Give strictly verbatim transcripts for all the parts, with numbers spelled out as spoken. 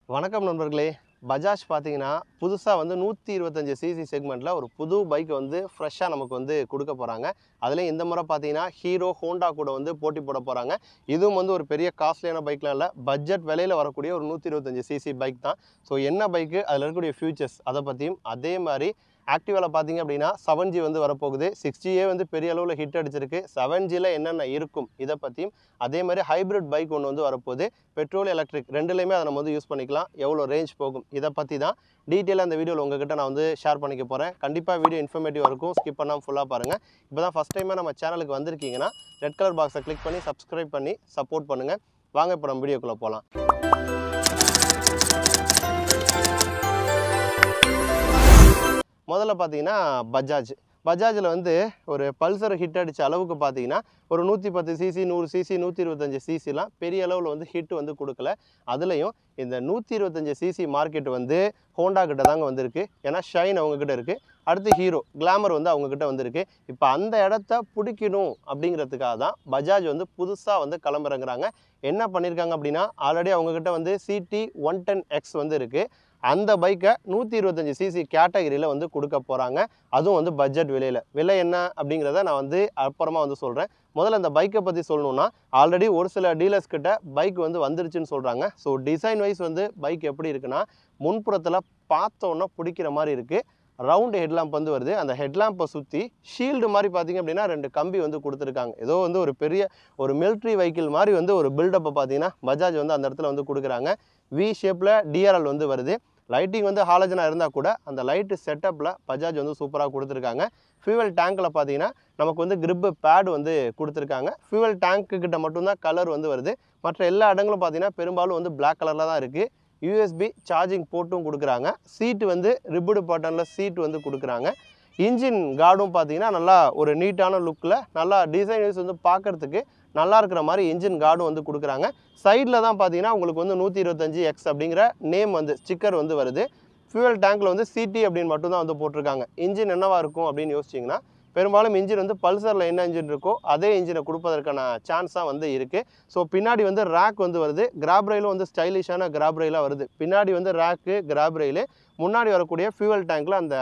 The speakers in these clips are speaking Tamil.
வணக்கம் நண்பர்களே. பஜாஜ் பார்த்தீங்கன்னா புதுசாக வந்து நூற்றி இருபத்தஞ்சு சிசி செக்மெண்ட்டில் ஒரு புது பைக் வந்து ஃப்ரெஷ்ஷாக நமக்கு வந்து கொடுக்க போகிறாங்க. அதுலேயும் இந்த முறை பார்த்தீங்கன்னா ஹீரோ ஹோண்டா கூட வந்து போட்டி போட போகிறாங்க. இதுவும் வந்து ஒரு பெரிய காஸ்ட்லியான பைக்லாம் இல்லை, பட்ஜெட் விலையில் வரக்கூடிய ஒரு நூற்றி இருபத்தஞ்சு சிசி பைக் தான். ஸோ என்ன பைக்கு, அதில் இருக்கக்கூடிய ஃபியூச்சர்ஸ் அதை பற்றியும், அதே மாதிரி ஆக்டிவாவில் பார்த்தீங்க அப்படின்னா செவன் ஜி வந்து வரப்போகுது. சிக்ஸ் ஜியே வந்து பெரிய அளவில் ஹிட் அடிச்சிருக்கு. செவன் ஜியில் என்னென்ன இருக்கும் இதை பற்றியும், அதே மாதிரி ஹைப்ரிட் பைக் ஒன்று வந்து வரப்போகுது. பெட்ரோல் எலக்ட்ரிக் ரெண்டுலேயுமே அதை நம்ம வந்து யூஸ் பண்ணிக்கலாம். எவ்வளோ ரேஞ்ச் போகும் இதை பற்றி தான் டீட்டெயிலாக அந்த வீடியோவில் உங்ககிட்ட நான் வந்து ஷேர் பண்ணிக்க போகிறேன். கண்டிப்பாக வீடியோ இன்ஃபர்மேட்டிவாக இருக்கும், ஸ்கிப் பண்ணாமல் ஃபுல்லாக பாருங்கள். இப்போ தான் ஃபஸ்ட் டைமாக நம்ம சேனலுக்கு வந்திருக்கீங்கன்னா ரெட் கலர் பாக்ஸை கிளிக் பண்ணி சப்ஸ்கிரைப் பண்ணி சப்போர்ட் பண்ணுங்கள். வாங்க இப்போ நம்ம வீடியோக்குள்ளே போகலாம். முதல்ல பார்த்தீங்கன்னா பஜாஜ் பஜாஜில் வந்து ஒரு பல்சர் ஹிட் அடித்த அளவுக்கு பார்த்தீங்கன்னா ஒரு நூற்றி பத்து சிசி நூறு சிசி நூற்றி இருபத்தஞ்சி சிசிலாம் பெரிய அளவில் வந்து ஹிட் வந்து கொடுக்கல. அதுலேயும் இந்த நூற்றி இருபத்தஞ்சி சிசி மார்க்கெட் வந்து ஹோண்டா கிட்ட தாங்க வந்திருக்கு. ஏன்னா ஷைன் அவங்கக்கிட்ட இருக்குது, அடுத்து ஹீரோ கிளாமர் வந்து அவங்கக்கிட்ட வந்திருக்கு. இப்போ அந்த இடத்த பிடிக்கணும் அப்படிங்கிறதுக்காக தான் பஜாஜ் வந்து புதுசாக வந்து கிளம்புறங்கிறாங்க. என்ன பண்ணியிருக்காங்க அப்படின்னா, ஆல்ரெடி அவங்கக்கிட்ட வந்து சிடி ஒன் டென் எக்ஸ் வந்து இருக்குது. அந்த பைக்கை நூற்றி இருபத்தஞ்சி சிசி கேட்டகரியில் வந்து கொடுக்க போகிறாங்க. அதுவும் வந்து பட்ஜெட் விலையில். விலை என்ன அப்படிங்கிறத நான் வந்து அப்புறமா வந்து சொல்கிறேன். முதல்ல இந்த பைக்கை பற்றி சொல்லணுன்னா, ஆல்ரெடி ஒரு சில டீலர்ஸ் கிட்ட பைக் வந்து வந்துருச்சுன்னு சொல்கிறாங்க. ஸோ டிசைன் வைஸ் வந்து பைக் எப்படி இருக்குன்னா, முன்புறத்தில் பார்த்தோன்னா பிடிக்கிற மாதிரி இருக்குது. ரவுண்டு ஹெட்லாம்ப் வந்து வருது. அந்த ஹெட்லாம்பை சுற்றி ஷீல்டு மாதிரி பார்த்திங்க அப்படின்னா ரெண்டு கம்பி வந்து கொடுத்துருக்காங்க. ஏதோ வந்து ஒரு பெரிய ஒரு மிலிட்ரி வெஹிக்கிள் மாதிரி வந்து ஒரு பில்டப்பை பார்த்தீங்கன்னா பஜாஜ் வந்து அந்த இடத்துல வந்து கொடுக்குறாங்க. வி ஷேப்பில் டிஆர்எல் வந்து வருது. லைட்டிங் வந்து ஹாலஜனாக இருந்தால் கூட அந்த லைட்டு செட்டப்பில் பஜாஜ் வந்து சூப்பராக கொடுத்துருக்காங்க. ஃபியூவல் டேங்க்கில் பார்த்தீங்கன்னா நமக்கு வந்து கிரிப்பு பேடு வந்து கொடுத்துருக்காங்க. ஃபியூவல் டேங்க்கு கிட்ட மட்டும்தான் கலர் வந்து வருது. மற்ற எல்லா இடங்களும் பார்த்தீங்கன்னா பெரும்பாலும் வந்து பிளாக் கலரில் தான் இருக்குது. யூஎஸ்பி சார்ஜிங் போர்ட்டும் கொடுக்குறாங்க. சீட்டு வந்து ரிப்படு பட்டனில் சீட்டு வந்து கொடுக்குறாங்க. இன்ஜின் கார்டும் பார்த்தீங்கன்னா நல்லா ஒரு நீட்டான லுக்கில் நல்லா டிசைன்ஸ் வந்து பார்க்குறதுக்கு நல்லா இருக்கிற மாதிரி இன்ஜின் கார்டும் வந்து கொடுக்குறாங்க. சைடில் தான் பார்த்தீங்கன்னா உங்களுக்கு வந்து நூற்றி இருபத்தஞ்சி எக்ஸ் அப்படிங்கிற நேம் வந்து ஸ்டிக்கர் வந்து வருது. ஃபியூவல் டேங்க்கில் வந்து சிடி அப்படின்னு மட்டும்தான் வந்து போட்டிருக்காங்க. இன்ஜின் என்னவாக இருக்கும் அப்படின்னு யோசிச்சிங்கன்னா, பெரும்பாலும் இன்ஜின் வந்து பல்சரில் என்ன இன்ஜின் இருக்கோ அதே இன்ஜினை கொடுப்பதற்கான சான்ஸாக வந்து இருக்குது. ஸோ பின்னாடி வந்து ரேக் வந்து வருது. கிராப் ரயிலும் வந்து ஸ்டைலிஷான கிராப் ரயிலாக வருது. பின்னாடி வந்து ரேக்கு கிராப் ரயிலு, முன்னாடி வரக்கூடிய ஃபியூவல் டேங்க்கில் அந்த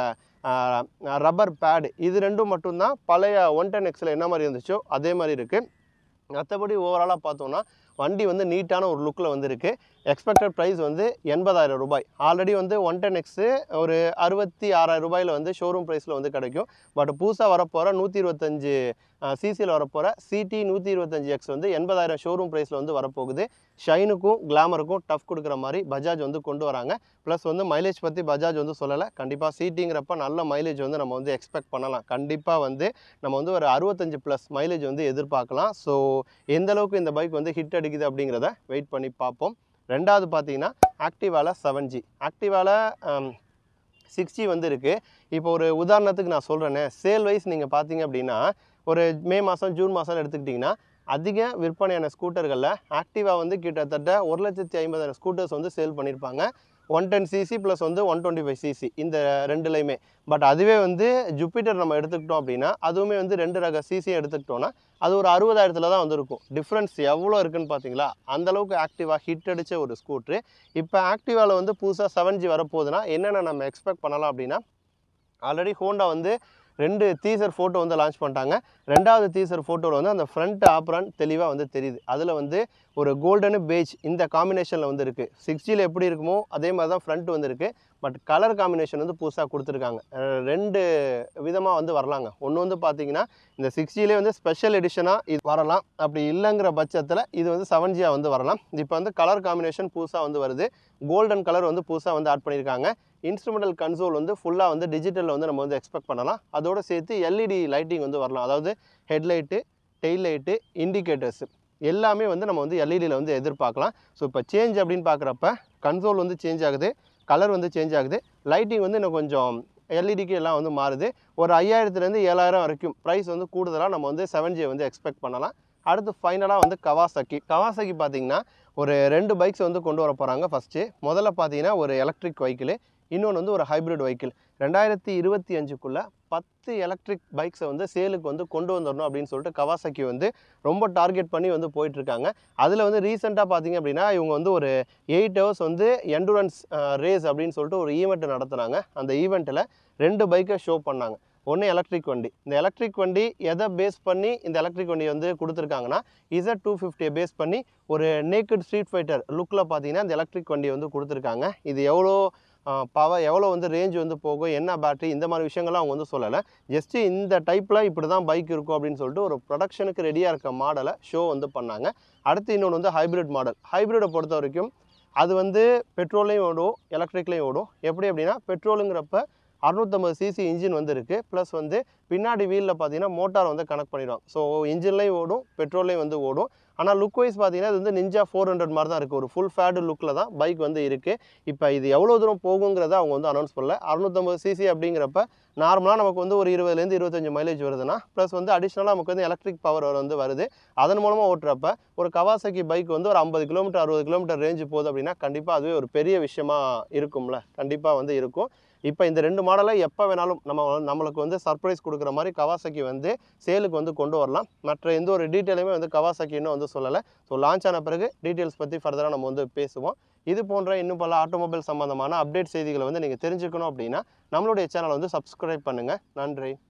ரப்பர் பேடு, இது ரெண்டும் மட்டும்தான் பழைய ஒன் டென் எக்ஸில் என்ன மாதிரி இருந்துச்சோ அதே மாதிரி இருக்குது. மற்றபடி ஓவராலாக பார்த்தோன்னா வண்டி வந்து நீட்டான ஒரு லுக்கில் வந்துருக்கு. எக்ஸ்பெக்டட் ப்ரைஸ் வந்து எண்பதாயிரம் ரூபாய். ஆல்ரெடி வந்து ஒன் டென் எக்ஸு ஒரு அறுபத்தி ஆறாயிரம் ரூபாயில் வந்து ஷோரூம் ப்ரைஸில் வந்து கிடைக்கும். பட் புதுசாக வரப்போகிற நூற்றி இருபத்தஞ்சு சிசியில் வரப்போகிற சிடி நூற்றி இருபத்தஞ்சி எக்ஸ் வந்து எண்பதாயிரம் ஷோரூம் ப்ரைஸில் வந்து வரப்போகுது. ஷைனுக்கும் கிளாமருக்கும் டஃப் கொடுக்குற மாதிரி பஜாஜ் வந்து கொண்டு வராங்க. ப்ளஸ் வந்து மைலேஜ் பற்றி பஜாஜ் வந்து சொல்லலை. கண்டிப்பாக சிட்டிங்கிறப்ப நல்ல மைலேஜ் வந்து நம்ம வந்து எக்ஸ்பெக்ட் பண்ணலாம். கண்டிப்பாக வந்து நம்ம வந்து ஒரு அறுபத்தஞ்சு ப்ளஸ் மைலேஜ் வந்து எதிர்பார்க்கலாம். ஸோ எந்தளவுக்கு இந்த பைக் வந்து ஹிட் அடிக்குது அப்படிங்கிறத வெயிட் பண்ணி பார்ப்போம். ரெண்டாவது பார்த்தீங்கன்னா ஆக்டிவாவில் செவன் ஜி ஆக்டிவாவில் சிக்ஸ் ஜி வந்து இருக்குது. இப்போ ஒரு உதாரணத்துக்கு நான் சொல்கிறேன்னே, சேல் வைஸ் நீங்கள் பார்த்தீங்க அப்படின்னா ஒரு மே மாதம் ஜூன் மாதம் எடுத்துக்கிட்டிங்கன்னா அதிக விற்பனையான ஸ்கூட்டர்களில் ஆக்டிவா வந்து கிட்டத்தட்ட ஒரு லட்சத்தி ஐம்பதாயிரம் ஸ்கூட்டர்ஸ் வந்து சேல் பண்ணியிருப்பாங்க. ஒன் டென் சிசி ப்ளஸ் வந்து ஒன் டுவெண்ட்டி ஃபைவ் சிசி இந்த ரெண்டுலையுமே. பட் அதுவே வந்து ஜூபிட்டர் நம்ம எடுத்துக்கிட்டோம் அப்படின்னா அதுவுமே வந்து ரெண்டு ரக சிசியும் எடுத்துக்கிட்டோன்னா அது ஒரு அறுபதாயிரத்தில் தான் வந்துருக்கும். டிஃப்ரென்ஸ் எவ்வளோ இருக்குன்னு பார்த்தீங்களா? அந்தளவுக்கு ஆக்டிவா ஹிட் அடித்த ஒரு ஸ்கூட்ரு. இப்போ ஆக்டிவாவில் வந்து புதுசாக செவன் ஜி வரப்போகுதுன்னா என்னென்ன நம்ம எக்ஸ்பெக்ட் பண்ணலாம் அப்படின்னா, ஆல்ரெடி ஹோண்டா வந்து ரெண்டு டீசர் ஃபோட்டோ வந்து லான்ச் பண்ணிட்டாங்க. ரெண்டாவது டீசர் ஃபோட்டோவில் வந்து அந்த ஃப்ரண்ட் ஆப்ரான் தெளிவாக வந்து தெரியுது. அதில் வந்து ஒரு கோல்டனு பேஜ் இந்த காம்பினேஷனில் வந்து இருக்குது. சிக்ஸ் ஜியில் எப்படி இருக்குமோ அதே மாதிரி தான் ஃப்ரண்ட் வந்து இருக்குது. பட் கலர் காம்பினேஷன் வந்து புதுசாக கொடுத்துருக்காங்க. ரெண்டு விதமாக வந்து வரலாங்க. ஒன்று வந்து பார்த்தீங்கன்னா இந்த சிக்ஸ் ஜிலே வந்து ஸ்பெஷல் எடிஷனாக இது வரலாம். அப்படி இல்லைங்கிற பட்சத்தில் இது வந்து செவன் ஜியாக வந்து வரலாம். இப்போ வந்து கலர் காம்பினேஷன் புதுசாக வந்து வருது. கோல்டன் கலர் வந்து புதுசாக வந்து ஆட் பண்ணியிருக்காங்க. இன்ஸ்ட்ருமெண்டல் கன்சோல் வந்து ஃபுல்லாக வந்து டிஜிட்டலில் வந்து நம்ம வந்து எக்ஸ்பெக்ட் பண்ணலாம். அதோடு சேர்த்து எல்இடி லைட்டிங் வந்து வரலாம். அதாவது ஹெட்லைட்டு, டெயில் லைட்டு, இண்டிகேட்டர்ஸு எல்லாமே வந்து நம்ம வந்து எல்இடியில் வந்து எதிர்பார்க்கலாம். ஸோ இப்போ சேஞ்ச் அப்படின்னு பார்க்குறப்ப கன்சோல் வந்து சேஞ்ச் ஆகுது, கலர் வந்து சேஞ்ச் ஆகுது, லைட்டிங் வந்து இன்னும் கொஞ்சம் எல்இடிக்கு எல்லாம் வந்து மாறுது. ஒரு ஐயாயிரத்துலேருந்து ஏழாயிரம் வரைக்கும் ப்ரைஸ் வந்து கூடுதலாக நம்ம வந்து செவன் ஜி வந்து எக்ஸ்பெக்ட் பண்ணலாம். அடுத்து ஃபைனலாக வந்து கவாசாக்கி கவாசாக்கி பார்த்தீங்கன்னா ஒரு ரெண்டு பைக்ஸ் வந்து கொண்டு வர போகிறாங்க. ஃபஸ்ட்டு முதல்ல பார்த்தீங்கன்னா ஒரு எலக்ட்ரிக் வெஹிக்கிள், இன்னொன்று வந்து ஒரு ஹைப்ரிட் வெஹிக்கிள். ரெண்டாயிரத்தி இருபத்தி அஞ்சுக்குள்ளே பத்து எலக்ட்ரிக் பைக்ஸை வந்து சேலுக்கு வந்து கொண்டு வந்துடணும் அப்படின்னு சொல்லிட்டு கவாசாக்கி வந்து ரொம்ப டார்கெட் பண்ணி வந்து போயிட்டுருக்காங்க. அதில் வந்து ரீசெண்டாக பார்த்தீங்க அப்படின்னா இவங்க வந்து ஒரு எயிட் ஹவர்ஸ் வந்து எண்டூரன்ஸ் ரேஸ் அப்படின்னு சொல்லிட்டு ஒரு ஈவெண்ட் நடத்துனாங்க. அந்த ஈவெண்ட்டில் ரெண்டு பைக்கை ஷோ பண்ணாங்க. ஒன்று எலக்ட்ரிக் வண்டி. இந்த எலக்ட்ரிக் வண்டி எதை பேஸ் பண்ணி இந்த எலக்ட்ரிக் வண்டி வந்து கொடுத்துருக்காங்கன்னா இசட் டூ ஃபிஃப்டியை பேஸ் பண்ணி ஒரு நேக்கட் ஸ்ட்ரீட் ஃபைட்டர் லுக்கில் பார்த்தீங்கன்னா இந்த எலக்ட்ரிக் வண்டியை வந்து கொடுத்துருக்காங்க. இது எவ்வளோ பவர், எவ்வளோ வந்து ரேஞ்ச் வந்து போகும், என்ன பேட்டரி, இந்த மாதிரி விஷயங்கள்லாம் அவங்க வந்து சொல்லலை. ஜஸ்ட்டு இந்த டைப்பில் இப்படி தான் பைக் இருக்கும் அப்படின்னு சொல்லிட்டு ஒரு ப்ரொடக்ஷனுக்கு ரெடியாக இருக்க மாடலை ஷோ வந்து பண்ணாங்க. அடுத்து இன்னொன்று வந்து ஹைப்ரிட் மாடல். ஹைப்ரிடை பொறுத்த வரைக்கும் அது வந்து பெட்ரோல்லையும் ஓடும், எலக்ட்ரிக்லையும் ஓடும். எப்படி அப்படின்னா பெட்ரோலுங்கிறப்ப அறுநூற்றம்பது சிசி இன்ஜின் வந்து இருக்குது. ப்ளஸ் வந்து பின்னாடி வீலில் பார்த்தீங்கன்னா மோட்டார் வந்து கனெக்ட் பண்ணிடுவாங்க. ஸோ இன்ஜின்லேயும் ஓடும், பெட்ரோல்லையும் வந்து ஓடும். ஆனால் லுக் வைஸ் பார்த்தீங்கன்னா இது வந்து நிஞ்சா ஃபோர் ஹண்ட்ரட் மாதிரி தான் இருக்குது. ஒரு ஃபுல் ஃபேடு லுக்கில் தான் பைக் வந்து இருக்குது. இப்போ இது எவ்வளோ தூரம் போகுங்கிறத அவங்க வந்து அனௌன்ஸ் பண்ணல. அறுநூற்றம்பது சிசி அப்படிங்கிறப்ப நார்மலாக நமக்கு வந்து ஒரு இருபதுலேருந்து இருபத்தஞ்சு மைலேஜ் வருதுன்னா ப்ளஸ் வந்து அடிஷ்னலாக நமக்கு வந்து எலக்ட்ரிக் பவர் வந்து வருது. அதன் மூலமாக ஓட்டுறப்ப ஒரு கவாசாக்கி பைக் வந்து ஒரு ஐம்பது கிலோமீட்டர் அறுபது கிலோமீட்டர் ரேஞ்சு போகுது அப்படின்னா கண்டிப்பாக அதுவே ஒரு பெரிய விஷயமா இருக்கும்ல. கண்டிப்பாக வந்து இருக்கும். இப்போ இந்த ரெண்டு மாடலை எப்போ வேணாலும் நம்ம நம்மளுக்கு வந்து சர்ப்ரைஸ் கொடுக்குற மாதிரி கவாசாக்கி வந்து சேலுக்கு வந்து கொண்டு வரலாம். மற்ற எந்த ஒரு டீட்டெயிலுமே வந்து கவாசாக்கி இன்னும் வந்து சொல்லலை. ஸோ லான்ச் ஆன பிறகு டீட்டெயில்ஸ் பற்றி ஃபர்தராக நம்ம வந்து பேசுவோம். இது போன்ற இன்னும் பல ஆட்டோமொபைல் சம்மந்தமான அப்டேட் செய்திகளை வந்து நீங்கள் தெரிஞ்சுக்கணும் அப்படின்னா நம்மளுடைய சேனலை வந்து சப்ஸ்கிரைப் பண்ணுங்கள். நன்றி.